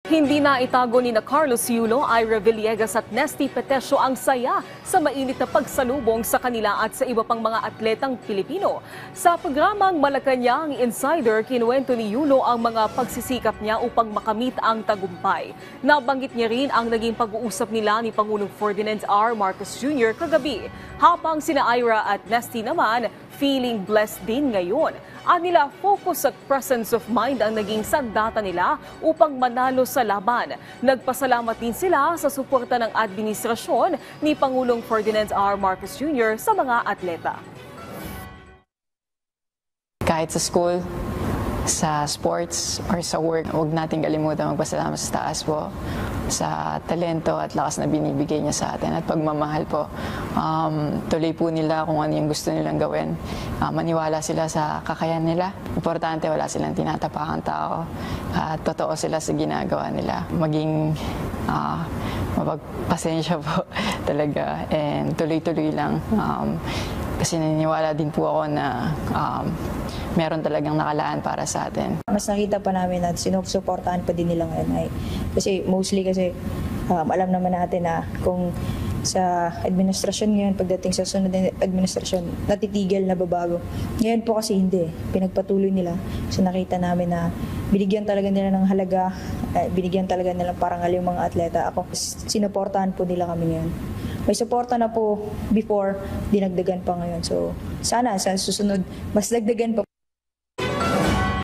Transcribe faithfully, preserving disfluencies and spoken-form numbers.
Hindi na itago ni na Carlos Yulo, Ira Villegas at Nesty Petesio ang saya sa mainit na pagsalubong sa kanila at sa iba pang mga atletang Pilipino. Sa programang Malacanang Insider, kinuwento ni Yulo ang mga pagsisikap niya upang makamit ang tagumpay. Nabanggit niya rin ang naging pag-uusap nila ni Pangulong Ferdinand R. Marcos Junior kagabi, habang sina Ira at Nesty naman feeling blessed din ngayon. Anila focus at presence of mind ang naging sandata nila upang manalo sa laban. Nagpasalamat din sila sa suporta ng administrasyon ni Pangulong Ferdinand R. Marcos Junior sa mga atleta. Kahit sa school, sa sports, or sa work, huwag natin kalimutan magpasalamat sa taas po sa talento at lakas na binibigay niya sa atin at pagmamahal po. Um, tuloy po nila kung ano yung gusto nilang gawin. Uh, maniwala sila sa kakayahan nila. Importante, wala silang tinatapakang tao. At uh, totoo sila sa ginagawa nila. Maging uh, mapagpasensya po talaga and tuloy-tuloy lang. Um, kasi naniniwala din po ako na um, meron talagang nakalaan para sa atin. Mas nakita pa namin at sinusuportahan pa din nila ngayon. Ay, kasi mostly kasi um, alam naman natin na kung sa administrasyon ngayon, pagdating sa sunod na administrasyon, natitigil na babago. Ngayon po kasi hindi. Pinagpatuloy nila. So nakita namin na binigyan talaga nila ng halaga, eh, binigyan talaga nila parangal yung mga atleta. Ako, sinuportahan po nila kami ngayon. May suporta na po before, dinagdagan pa ngayon. So sana sa susunod, mas dagdagan pa.